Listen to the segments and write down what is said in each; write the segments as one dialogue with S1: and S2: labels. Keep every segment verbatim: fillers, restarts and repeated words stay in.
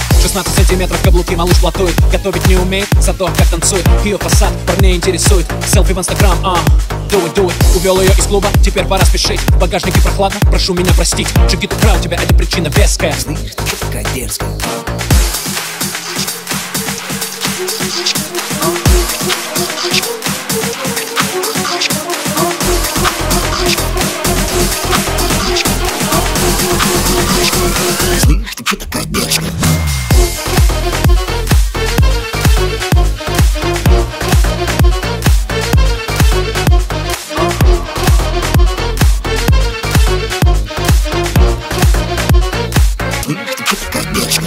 S1: шестнадцать сантиметров каблуки, малыш платует. Готовить не умеет, зато как танцует. Ее фасад парней интересует. Селфи в инстаграм, а do it, do it. Увел ее из клуба, теперь пора спешить. В багажнике прохладно, прошу меня простить. Чекит украл тебя, это причина веская.
S2: Слышь, ты что такая дерзкая? Слышь, ты что такая дерзкая? Слышь, ты что такая дерзкая?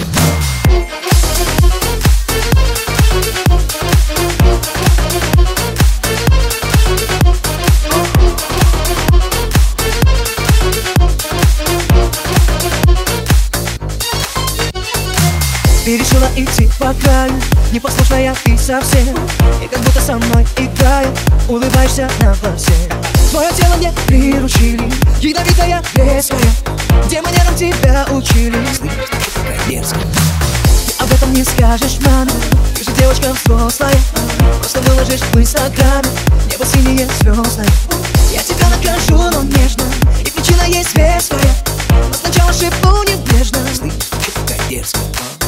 S3: Ты решила идти по краю, непослушная ты совсем. И как будто со мной играя, улыбаешься на глазе. Твое тело мне приручили, ядовитая, резкая. Где манерам тебя учили?
S2: Слышь, ты что такая дерзкая?
S3: Ты об этом не скажешь, мама. Ты же девочка взрослая. Просто выложишь в инстаграме небо синее звездное. Я тебя накажу, но нежно, и причина есть веская. Но сначала шепну небрежно.
S2: Слышь, ты что такая дерзкая?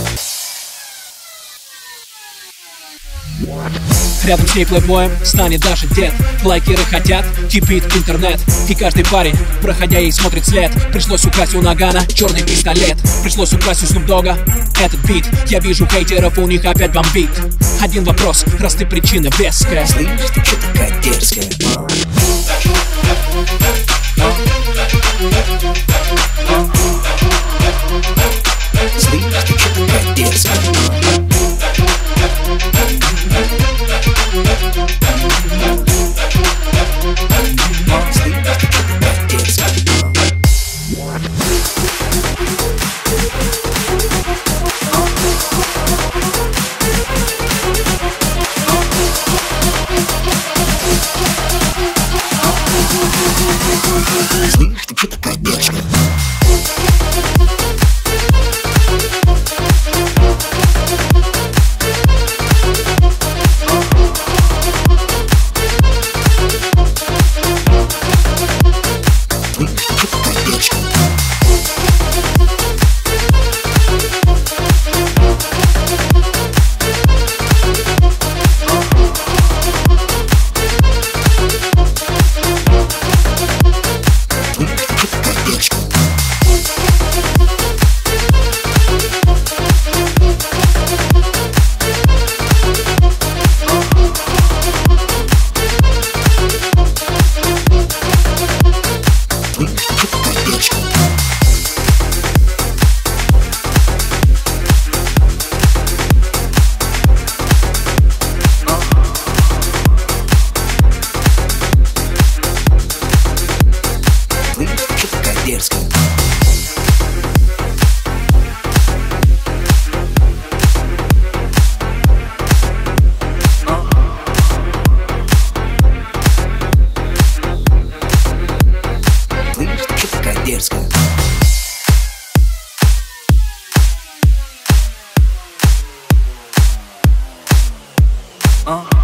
S1: Рядом с ней плейбоем станет даже дед. Лайкеры хотят, кипит интернет. И каждый парень, проходя ей, смотрит след. Пришлось украсть у Нагана черный пистолет. Пришлось украсть у Снуп Дога этот бит. Я вижу хейтеров, у них опять бомбит. Один вопрос, раз ты причина веская.
S2: Слышь, ты что такая дерзкая? Слышь, ты что такая дерзкая? Слышь, ты что такая дерзкая? Дерзкая. Слышь, ты что такая дерзкая? Uh.